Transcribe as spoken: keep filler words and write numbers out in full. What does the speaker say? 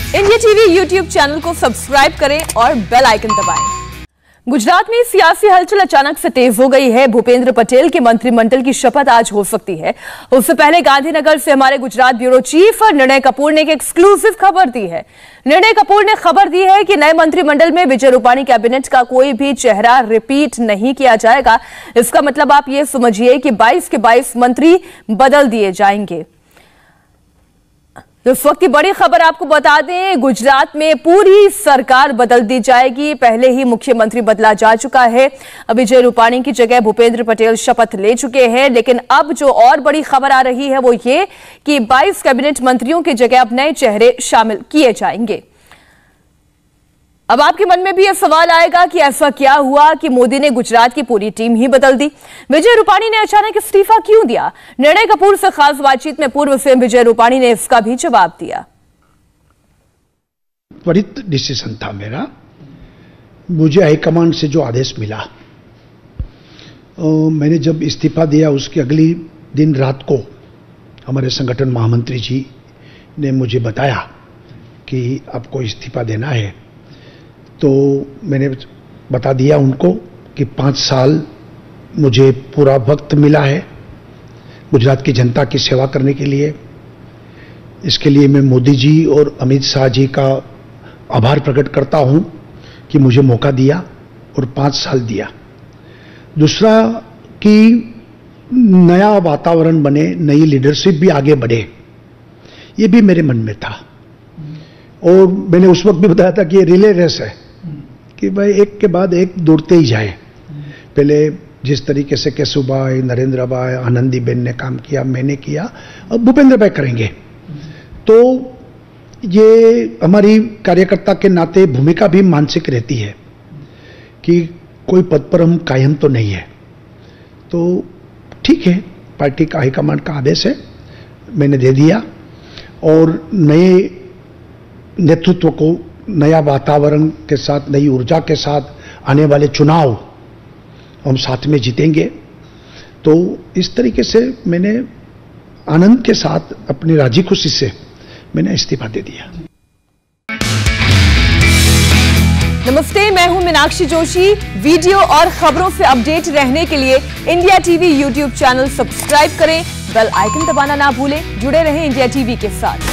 India TV YouTube channel को subscribe करें और बेल आइकन दबाएं। गुजरात में सियासी हलचल अचानक से तेज हो गई है। भूपेंद्र पटेल के मंत्रिमंडल की शपथ आज हो सकती है। उससे पहले गांधीनगर से हमारे गुजरात ब्यूरो चीफ निर्णय कपूर ने एक एक्सक्लूसिव खबर दी है। निर्णय कपूर ने खबर दी है कि नए मंत्रिमंडल में विजय रूपाणी कैबिनेट का कोई भी चेहरा रिपीट नहीं किया जाएगा। इसका मतलब आप ये समझिए कि बाईस के बाईस मंत्री बदल दिए जाएंगे। इस वक्त की बड़ी खबर आपको बता दें, गुजरात में पूरी सरकार बदल दी जाएगी। पहले ही मुख्यमंत्री बदला जा चुका है। विजय रूपाणी की जगह भूपेंद्र पटेल शपथ ले चुके हैं। लेकिन अब जो और बड़ी खबर आ रही है वो ये कि बाईस कैबिनेट मंत्रियों की जगह अब नए चेहरे शामिल किए जाएंगे। अब आपके मन में भी यह सवाल आएगा कि ऐसा क्या हुआ कि मोदी ने गुजरात की पूरी टीम ही बदल दी। विजय रूपाणी ने अचानक इस्तीफा क्यों दिया? निर्णय कपूर से खास बातचीत में पूर्व सीएम विजय रूपाणी ने इसका भी जवाब दिया। त्वरित डिसीजन था मेरा। मुझे हाईकमांड से जो आदेश मिला, मैंने जब इस्तीफा दिया उसके अगली दिन रात को हमारे संगठन महामंत्री जी ने मुझे बताया कि आपको इस्तीफा देना है। तो मैंने बता दिया उनको कि पाँच साल मुझे पूरा वक्त मिला है गुजरात की जनता की सेवा करने के लिए। इसके लिए मैं मोदी जी और अमित शाह जी का आभार प्रकट करता हूं कि मुझे मौका दिया और पाँच साल दिया। दूसरा कि नया वातावरण बने, नई लीडरशिप भी आगे बढ़े, ये भी मेरे मन में था। और मैंने उस वक्त भी बताया था कि ये रिले रेस है कि भाई एक के बाद एक दौड़ते ही जाए। पहले जिस तरीके से केशुभाई, नरेंद्र भाई, आनंदीबेन ने काम किया, मैंने किया, अब भूपेंद्र भाई करेंगे। तो ये हमारी कार्यकर्ता के नाते भूमिका भी मानसिक रहती है कि कोई पद पर हम कायम तो नहीं है। तो ठीक है, पार्टी का हाईकमांड का आदेश है, मैंने दे दिया। और नए नेतृत्व को नया वातावरण के साथ, नई ऊर्जा के साथ आने वाले चुनाव हम साथ में जीतेंगे। तो इस तरीके से मैंने आनंद के साथ, अपनी राजी खुशी से मैंने इस्तीफा दे दिया। नमस्ते, मैं हूं मीनाक्षी जोशी। वीडियो और खबरों से अपडेट रहने के लिए India TV YouTube channel subscribe करें, बेल आइकन दबाना ना भूलें। जुड़े रहें इंडिया टीवी के साथ।